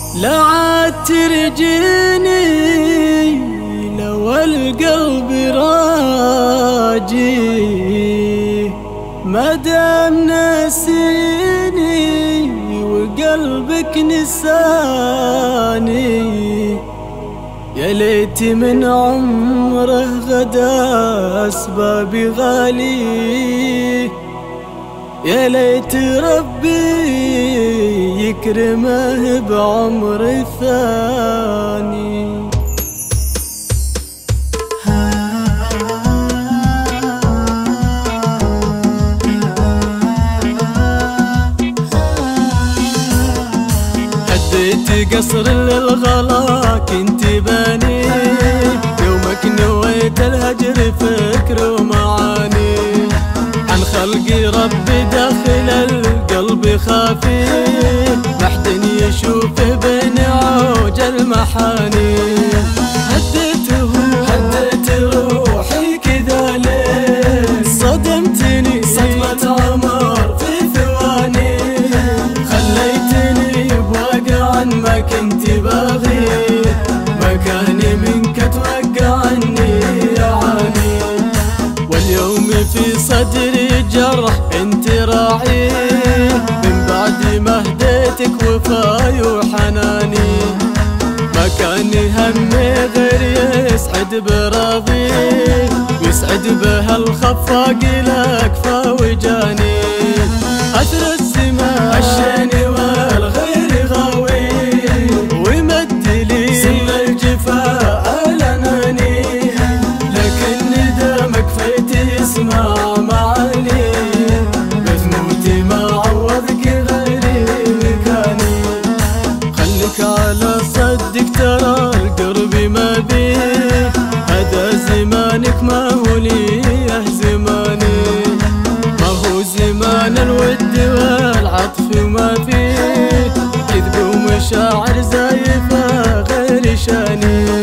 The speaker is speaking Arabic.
لا عاد ترجيني لو القلب راجي، ما دام ناسيني وقلبك نساني. يا ليت من عمره غدا أسبابي غالي، يا ليت ربي يكرمه بعمر ثاني. هديت قصر للغلا كنت باني، يومك نويت الهجر فكر ومعاني. عن خلقي ربي داخل القلب خافي، محد يشوفه بين عوج المحاني. هديت روحي كذا ليه، صدمتني صدمة عمر في ثواني. خليتني بواقع ما كنت باغي، مكاني منك توقع عني يعاني. واليوم في صدري جرح انت راعي، من بعد ما هديتك وفاي وحناني. ما كان همي غير يسعد براضي، يسعد بها الخفاق لأكفى وجاني. أثر الزمان عشاني والغير غاوي، ومد لي سم الجفاء لناني. لكن ندمك فيت يسمع معاني، بتموتي ما عوضك غيري مكاني. خليك على صدق ترى القرب ما بيه، هذا زمانك ما هو ليه زماني. ما هو زمان الود والعطف وما فيه كذب ومشاعر زايفة غير شاني.